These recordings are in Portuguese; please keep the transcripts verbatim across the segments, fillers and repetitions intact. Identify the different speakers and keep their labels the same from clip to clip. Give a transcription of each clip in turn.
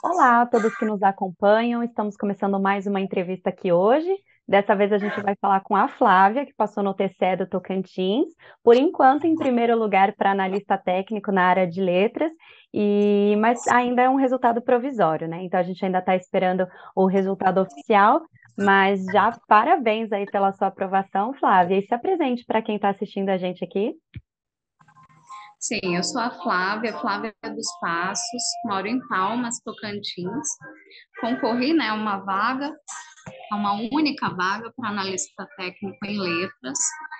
Speaker 1: Olá a todos que nos acompanham. Estamos começando mais uma entrevista aqui hoje. Dessa vez a gente vai falar com a Flávia, que passou no T C E do Tocantins, por enquanto em primeiro lugar para analista técnico na área de letras, e mas ainda é um resultado provisório, né? Então a gente ainda está esperando o resultado oficial, mas já parabéns aí pela sua aprovação, Flávia. E se apresente para quem está assistindo a gente aqui.
Speaker 2: Sim, eu sou a Flávia, Flávia dos Passos, moro em Palmas, Tocantins. Concorri, né, a uma vaga, a uma única vaga para analista técnico em letras.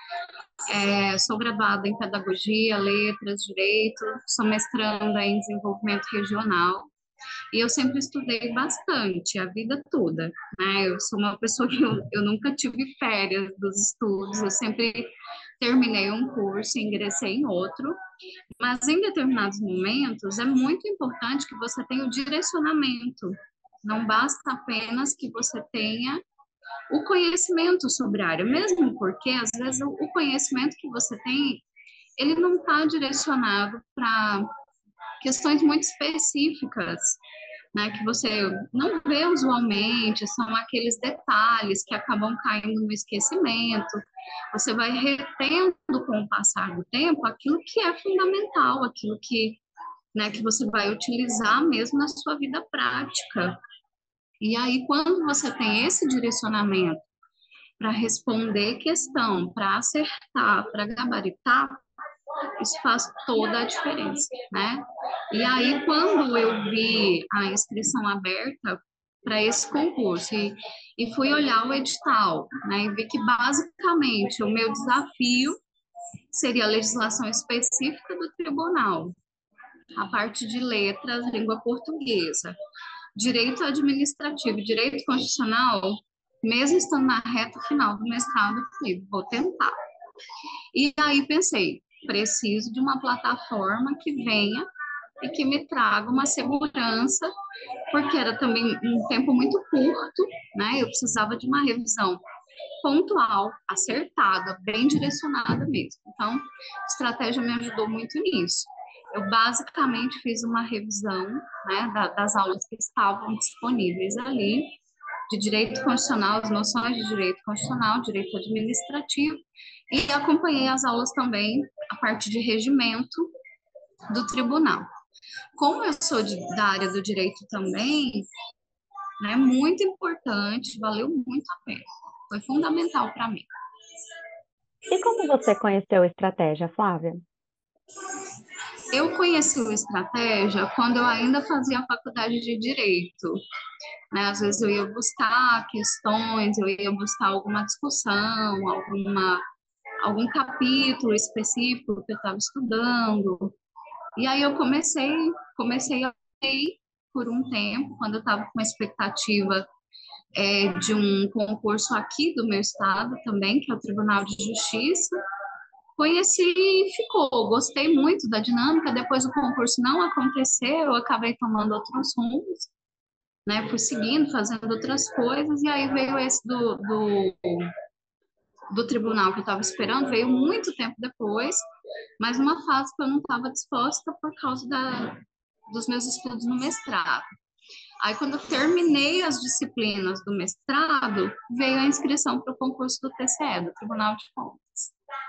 Speaker 2: É, sou graduada em pedagogia, letras, direito, sou mestranda em desenvolvimento regional. E eu sempre estudei bastante, a vida toda, né? Eu sou uma pessoa que eu, eu nunca tive férias dos estudos, eu sempre terminei um curso e ingressei em outro. Mas em determinados momentos é muito importante que você tenha o direcionamento. Não basta apenas que você tenha o conhecimento sobre a área, mesmo porque às vezes o conhecimento que você tem, ele não está direcionado para questões muito específicas, né, que você não vê usualmente, são aqueles detalhes que acabam caindo no esquecimento. Você vai retendo com o passar do tempo aquilo que é fundamental, aquilo que, né, que você vai utilizar mesmo na sua vida prática. E aí, quando você tem esse direcionamento para responder questão, para acertar, para gabaritar, isso faz toda a diferença, né? E aí, quando eu vi a inscrição aberta para esse concurso e, e fui olhar o edital, né, e vi que basicamente o meu desafio seria a legislação específica do tribunal, a parte de letras, língua portuguesa, direito administrativo, direito constitucional, mesmo estando na reta final do mestrado, eu falei, vou tentar. E aí pensei, preciso de uma plataforma que venha e que me traga uma segurança, porque era também um tempo muito curto, né? Eu precisava de uma revisão pontual, acertada, bem direcionada mesmo. Então, a estratégia me ajudou muito nisso. Eu basicamente fiz uma revisão, né, das aulas que estavam disponíveis ali, de direito constitucional, as noções de direito constitucional, direito administrativo, e acompanhei as aulas também, a parte de regimento do tribunal. Como eu sou de, da área do direito também, né, muito importante, valeu muito a pena. Foi fundamental para mim.
Speaker 1: E como você conheceu a estratégia, Flávia?
Speaker 2: Eu conheci o Estratégia quando eu ainda fazia a faculdade de Direito, né? Às vezes eu ia buscar questões, eu ia buscar alguma discussão, alguma, algum capítulo específico que eu estava estudando. E aí eu comecei, comecei a ler por um tempo, quando eu estava com a expectativa é, de um concurso aqui do meu estado também, que é o Tribunal de Justiça. Conheci e ficou, gostei muito da dinâmica. Depois o concurso não aconteceu, eu acabei tomando outros rumos, né? Fui seguindo, fazendo outras coisas, e aí veio esse do, do, do tribunal que eu estava esperando, veio muito tempo depois, mas numa fase que eu não estava disposta por causa da, dos meus estudos no mestrado. Aí, quando eu terminei as disciplinas do mestrado, veio a inscrição para o concurso do T C E, do Tribunal de Contas.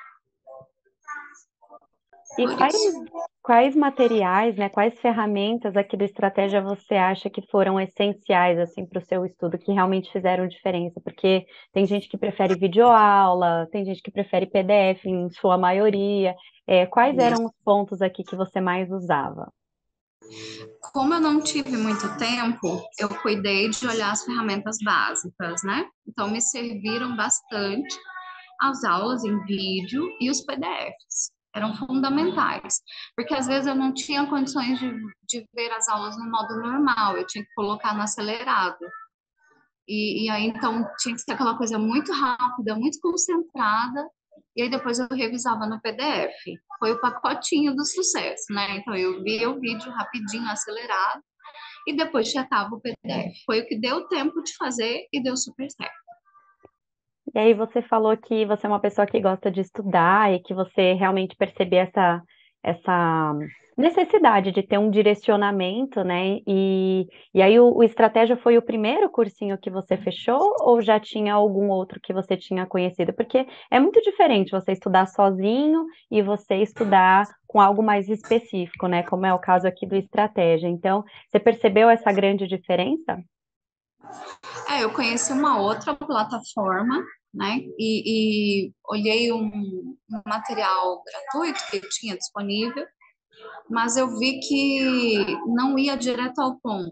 Speaker 1: E
Speaker 2: Por
Speaker 1: quais,
Speaker 2: isso.
Speaker 1: quais materiais, né, quais ferramentas aqui do Estratégia você acha que foram essenciais assim para o seu estudo, que realmente fizeram diferença? Porque tem gente que prefere videoaula, tem gente que prefere P D F em sua maioria. É, quais eram os pontos aqui que você mais usava?
Speaker 2: Como eu não tive muito tempo, eu cuidei de olhar as ferramentas básicas, né? Então, me serviram bastante as aulas em vídeo e os P D Fs. Eram fundamentais, porque às vezes eu não tinha condições de, de ver as aulas no modo normal, eu tinha que colocar no acelerado. E, e aí, então, tinha que ser aquela coisa muito rápida, muito concentrada, e aí depois eu revisava no P D F. Foi o pacotinho do sucesso, né? Então, eu via o vídeo rapidinho, acelerado, e depois checava o P D F. Foi o que deu tempo de fazer e deu super certo.
Speaker 1: E aí você falou que você é uma pessoa que gosta de estudar e que você realmente percebeu essa, essa necessidade de ter um direcionamento, né? E, e aí o, o Estratégia foi o primeiro cursinho que você fechou ou já tinha algum outro que você tinha conhecido? Porque é muito diferente você estudar sozinho e você estudar com algo mais específico, né? Como é o caso aqui do Estratégia. Então, você percebeu essa grande diferença?
Speaker 2: É, eu conheci uma outra plataforma, né? E, e olhei um, um material gratuito que tinha disponível, mas eu vi que não ia direto ao ponto,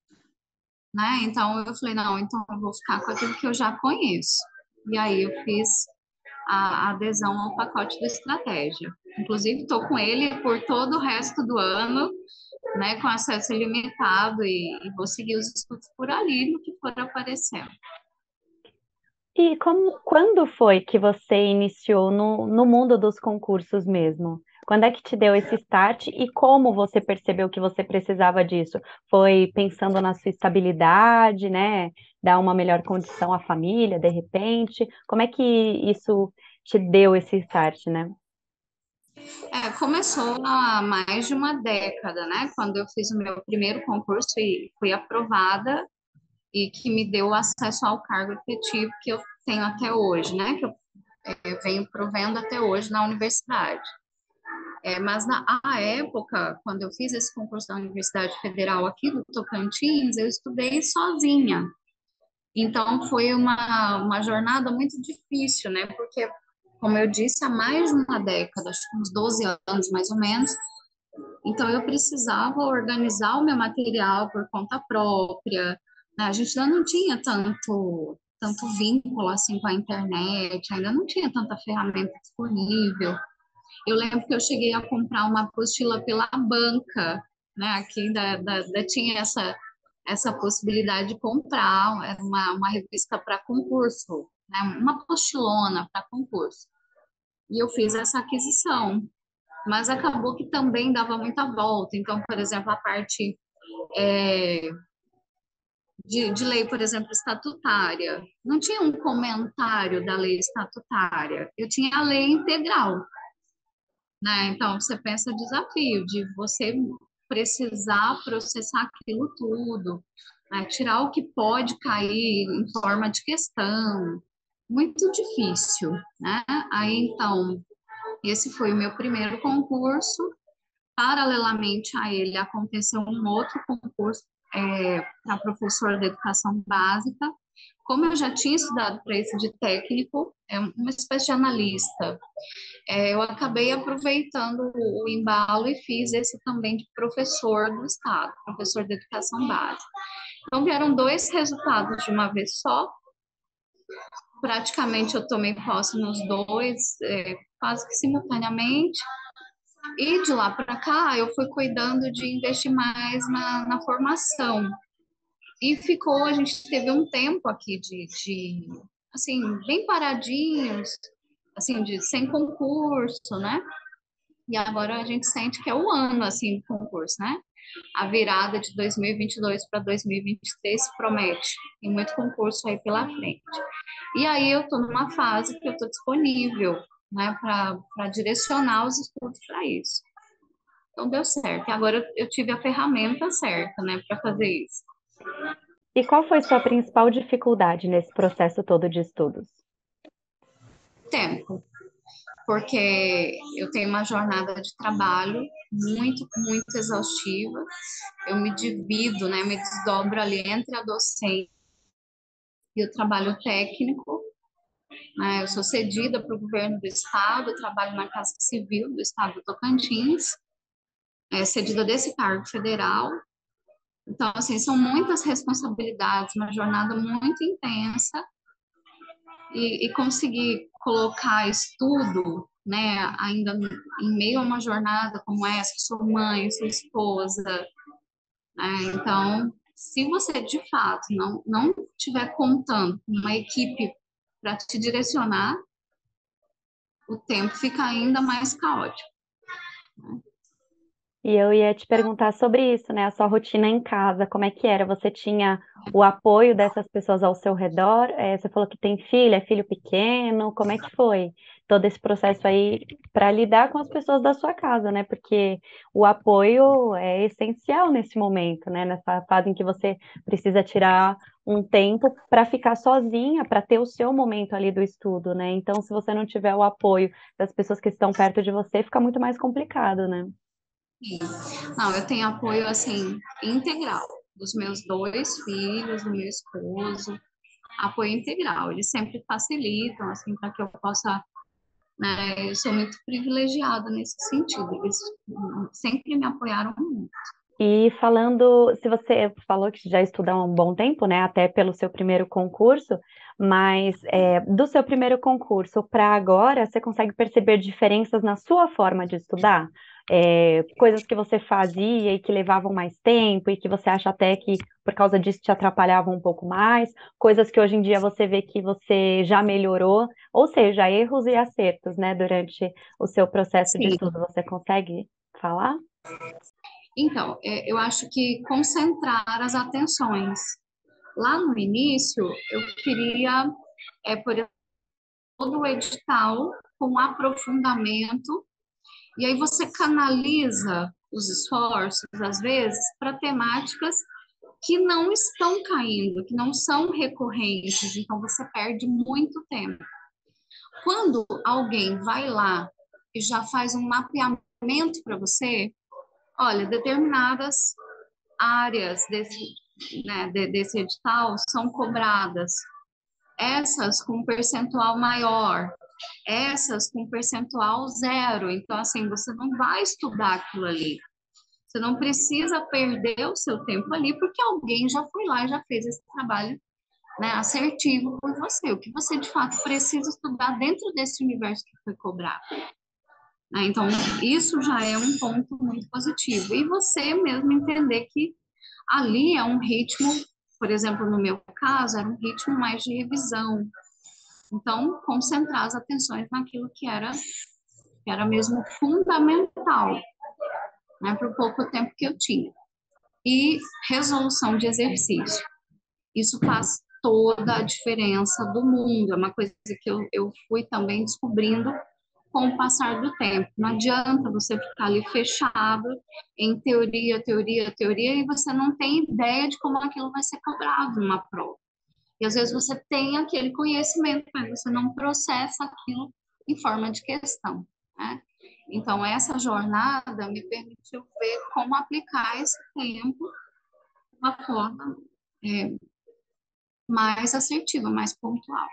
Speaker 2: né? Então eu falei, não, então eu vou ficar com aquilo que eu já conheço. E aí eu fiz a adesão ao pacote da estratégia. Inclusive, estou com ele por todo o resto do ano, né, com acesso ilimitado, e, e vou seguir os estudos por ali, no que for aparecendo.
Speaker 1: E como, quando foi que você iniciou no, no mundo dos concursos mesmo? Quando é que te deu esse start e como você percebeu que você precisava disso? Foi pensando na sua estabilidade, né? Dar uma melhor condição à família, de repente? Como é que isso te deu esse start, né?
Speaker 2: É, começou há mais de uma década, né, quando eu fiz o meu primeiro concurso e fui aprovada, e que me deu acesso ao cargo efetivo que eu tenho até hoje, né, que eu é, venho provendo até hoje na universidade. É, mas na à época, quando eu fiz esse concurso da Universidade Federal aqui do Tocantins, eu estudei sozinha. Então foi uma, uma jornada muito difícil, né? Porque, como eu disse, há mais de uma década, acho que uns doze anos mais ou menos, então eu precisava organizar o meu material por conta própria, né? A gente ainda não tinha tanto tanto vínculo assim com a internet, ainda não tinha tanta ferramenta disponível. Eu lembro que eu cheguei a comprar uma apostila pela banca, né? Aqui ainda, ainda, ainda tinha essa, essa possibilidade de comprar, era uma, uma revista para concurso, né? Uma apostilona para concurso. E eu fiz essa aquisição, mas acabou que também dava muita volta. Então, por exemplo, a parte é, de, de lei, por exemplo, estatutária, não tinha um comentário da lei estatutária, eu tinha a lei integral. Né? Então, você pensa o desafio de você precisar processar aquilo tudo, né? Tirar o que pode cair em forma de questão, muito difícil, né? Aí, então, esse foi o meu primeiro concurso. Paralelamente a ele, aconteceu um outro concurso é, para professor de educação básica. Como eu já tinha estudado para esse de técnico, é uma espécie de analista, é, eu acabei aproveitando o, o embalo e fiz esse também de professor do Estado, professor de educação básica. Então, vieram dois resultados de uma vez só. Praticamente eu tomei posse nos dois, é, quase que simultaneamente. E de lá para cá, eu fui cuidando de investir mais na, na formação. E ficou, a gente teve um tempo aqui de, de assim, bem paradinhos, assim, de sem concurso, né? E agora a gente sente que é o ano, assim, do concurso, né? A virada de dois mil e vinte e dois para dois mil e vinte e três promete. Tem muito concurso aí pela frente. E aí eu estou numa fase que eu estou disponível, né, para direcionar os estudos para isso. Então deu certo. E agora eu, eu tive a ferramenta certa, né, para fazer isso.
Speaker 1: E qual foi sua principal dificuldade nesse processo todo de estudos?
Speaker 2: Tempo. Porque eu tenho uma jornada de trabalho muito, muito exaustiva. Eu me divido, né, me desdobro ali entre a docência e o trabalho técnico. Né? Eu sou cedida para o governo do estado, eu trabalho na Casa Civil do estado do Tocantins, é, cedida desse cargo federal. Então, assim, são muitas responsabilidades, uma jornada muito intensa, e, e conseguir colocar estudo, né, ainda em meio a uma jornada como essa, sua mãe, sua esposa, né, então, se você de fato não não estiver contando com uma equipe para te direcionar, o tempo fica ainda mais caótico. Né?
Speaker 1: E eu ia te perguntar sobre isso, né? A sua rotina em casa, como é que era? Você tinha o apoio dessas pessoas ao seu redor? Eh, você falou que tem filho, é filho pequeno, como é que foi todo esse processo aí para lidar com as pessoas da sua casa, né? Porque o apoio é essencial nesse momento, né? Nessa fase em que você precisa tirar um tempo para ficar sozinha, para ter o seu momento ali do estudo, né? Então, se você não tiver o apoio das pessoas que estão perto de você, fica muito mais complicado, né?
Speaker 2: Sim. Não, eu tenho apoio, assim, integral dos meus dois filhos, do meu esposo, apoio integral. Eles sempre facilitam, assim, para que eu possa, né? Eu sou muito privilegiada nesse sentido. Eles hum, sempre me apoiaram muito.
Speaker 1: E falando, se você falou que já estuda há um bom tempo, né, até pelo seu primeiro concurso, mas é, do seu primeiro concurso para agora, você consegue perceber diferenças na sua forma de estudar? É, coisas que você fazia e que levavam mais tempo e que você acha até que por causa disso te atrapalhavam um pouco mais, coisas que hoje em dia você vê que você já melhorou, ou seja, erros e acertos, né, durante o seu processo de
Speaker 2: Sim.
Speaker 1: estudo, você consegue falar?
Speaker 2: Então, é, eu acho que concentrar as atenções. Lá no início, eu queria, é, por exemplo, todo o edital com aprofundamento, e aí você canaliza os esforços, às vezes, para temáticas que não estão caindo, que não são recorrentes, então você perde muito tempo. Quando alguém vai lá e já faz um mapeamento para você, olha, determinadas áreas desse, né, de, desse edital são cobradas, essas com percentual maior, essas com percentual zero. Então, assim, você não vai estudar aquilo ali. Você não precisa perder o seu tempo ali, porque alguém já foi lá e já fez esse trabalho, né, assertivo por você. O que você, de fato, precisa estudar dentro desse universo que foi cobrado. Né? Então, isso já é um ponto muito positivo. E você mesmo entender que ali é um ritmo, por exemplo, no meu caso, era um ritmo mais de revisão. Então, concentrar as atenções naquilo que era, que era mesmo fundamental, né, para o pouco tempo que eu tinha. E resolução de exercício. Isso faz toda a diferença do mundo. É uma coisa que eu, eu fui também descobrindo com o passar do tempo. Não adianta você ficar ali fechado em teoria, teoria, teoria, e você não tem ideia de como aquilo vai ser cobrado numa prova. E às vezes você tem aquele conhecimento, mas você não processa aquilo em forma de questão, né? Então, essa jornada me permitiu ver como aplicar esse tempo de uma forma é, mais assertiva, mais pontual.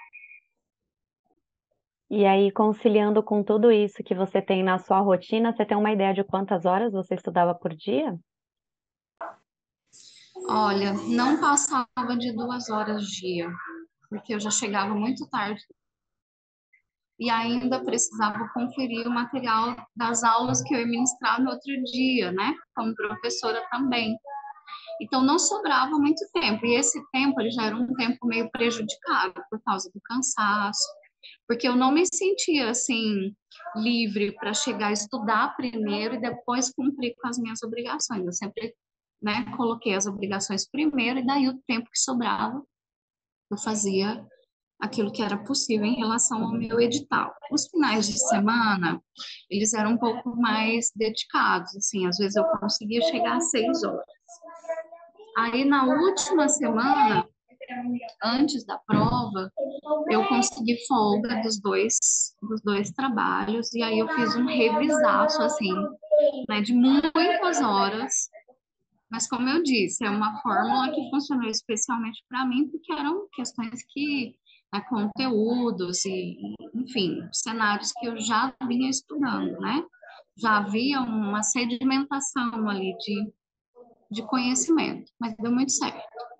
Speaker 1: E aí, conciliando com tudo isso que você tem na sua rotina, você tem uma ideia de quantas horas você estudava por dia?
Speaker 2: Olha, não passava de duas horas dia, porque eu já chegava muito tarde e ainda precisava conferir o material das aulas que eu ia ministrar no outro dia, né? Como professora também. Então não sobrava muito tempo, e esse tempo ele já era um tempo meio prejudicado por causa do cansaço, porque eu não me sentia assim livre para chegar a estudar primeiro e depois cumprir com as minhas obrigações. Eu sempre, né, coloquei as obrigações primeiro e daí o tempo que sobrava eu fazia aquilo que era possível em relação ao meu edital. Os finais de semana, eles eram um pouco mais dedicados, assim, às vezes eu conseguia chegar às seis horas. Aí na última semana, antes da prova, eu consegui folga dos dois, dos dois trabalhos, e aí eu fiz um revisaço, assim, né, de muitas horas, mas como eu disse, é uma fórmula que funcionou especialmente para mim, porque eram questões que, né, conteúdos e, enfim, cenários que eu já vinha estudando, né? Já havia uma sedimentação ali de, de conhecimento, mas deu muito certo.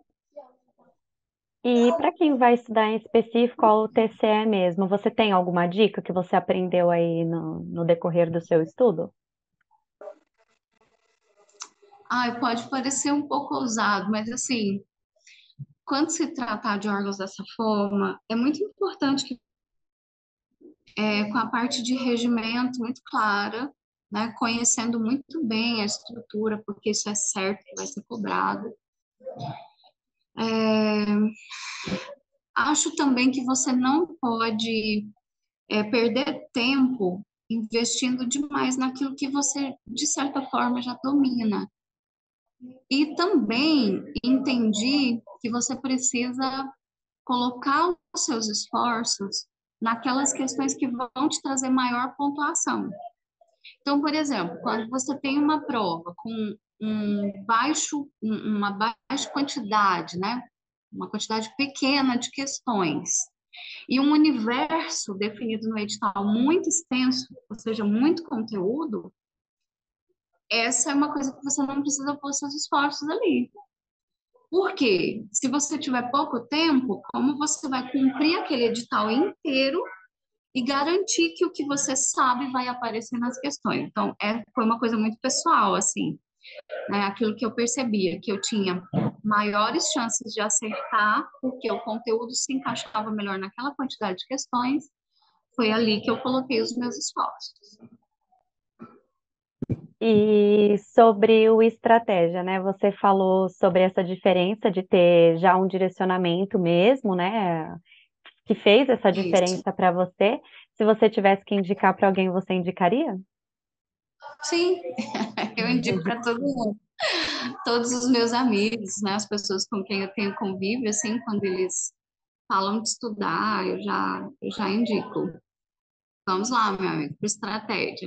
Speaker 1: E para quem vai estudar em específico ao T C E mesmo, você tem alguma dica que você aprendeu aí no, no decorrer do seu estudo?
Speaker 2: Ai, pode parecer um pouco ousado, mas assim, quando se tratar de órgãos dessa forma, é muito importante que, é, com a parte de regimento muito clara, né? Conhecendo muito bem a estrutura, porque isso é certo que vai ser cobrado. É, acho também que você não pode é, perder tempo investindo demais naquilo que você, de certa forma, já domina. E também entendi que você precisa colocar os seus esforços naquelas questões que vão te trazer maior pontuação. Então, por exemplo, quando você tem uma prova com um baixo, uma baixa quantidade, né? Uma quantidade pequena de questões, e um universo definido no edital muito extenso, ou seja, muito conteúdo, essa é uma coisa que você não precisa pôr seus esforços ali. Por quê? Se você tiver pouco tempo, como você vai cumprir aquele edital inteiro e garantir que o que você sabe vai aparecer nas questões? Então, é, foi uma coisa muito pessoal, assim, né? Aquilo que eu percebia, que eu tinha maiores chances de acertar, porque o conteúdo se encaixava melhor naquela quantidade de questões, foi ali que eu coloquei os meus esforços.
Speaker 1: E sobre o estratégia, né? Você falou sobre essa diferença de ter já um direcionamento mesmo, né? Que fez essa
Speaker 2: Isso.
Speaker 1: diferença para você. Se você tivesse que indicar para alguém, você indicaria?
Speaker 2: Sim, eu indico para todo mundo. Todos os meus amigos, né, as pessoas com quem eu tenho convívio, assim, quando eles falam de estudar, eu já, eu já indico. Vamos lá, meu amigo, para estratégia.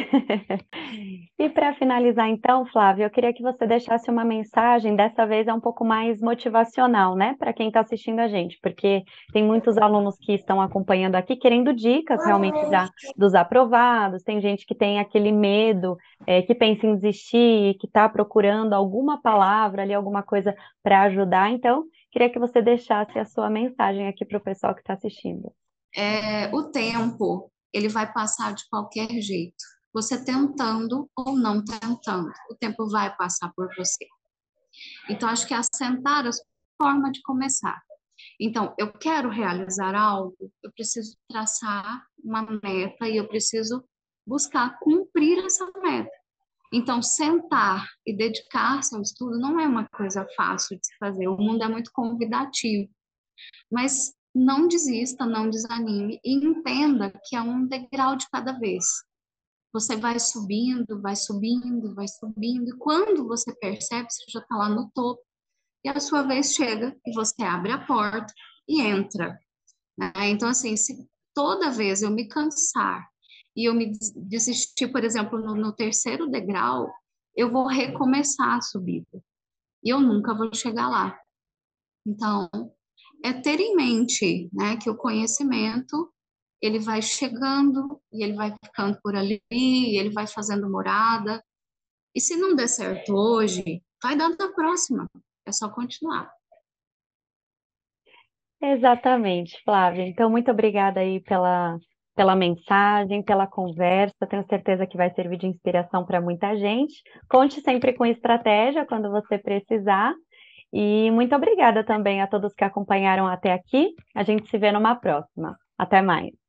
Speaker 1: E para finalizar, então, Flávia, eu queria que você deixasse uma mensagem, dessa vez é um pouco mais motivacional, né, para quem está assistindo a gente, porque tem muitos alunos que estão acompanhando aqui querendo dicas realmente já dos aprovados, tem gente que tem aquele medo, é, que pensa em desistir, que está procurando alguma palavra ali, alguma coisa para ajudar, então, queria que você deixasse a sua mensagem aqui para o pessoal que está assistindo.
Speaker 2: É, o tempo, ele vai passar de qualquer jeito. Você tentando ou não tentando, o tempo vai passar por você. Então, acho que é assentar a forma de começar. Então, eu quero realizar algo, eu preciso traçar uma meta e eu preciso buscar cumprir essa meta. Então, sentar e dedicar-se ao estudo não é uma coisa fácil de se fazer. O mundo é muito convidativo. Mas não desista, não desanime e entenda que é um degrau de cada vez. Você vai subindo, vai subindo, vai subindo, e quando você percebe, você já está lá no topo, e a sua vez chega e você abre a porta e entra, né? Então, assim, se toda vez eu me cansar e eu me des- desistir, por exemplo, no, no terceiro degrau, eu vou recomeçar a subida e eu nunca vou chegar lá. Então, é ter em mente, né, que o conhecimento ele vai chegando e ele vai ficando por ali, e ele vai fazendo morada. E se não der certo hoje, vai dar na próxima. É só continuar.
Speaker 1: Exatamente, Flávia. Então, muito obrigada aí pela, pela mensagem, pela conversa. Tenho certeza que vai servir de inspiração para muita gente. Conte sempre com estratégia quando você precisar. E muito obrigada também a todos que acompanharam até aqui. A gente se vê numa próxima. Até mais.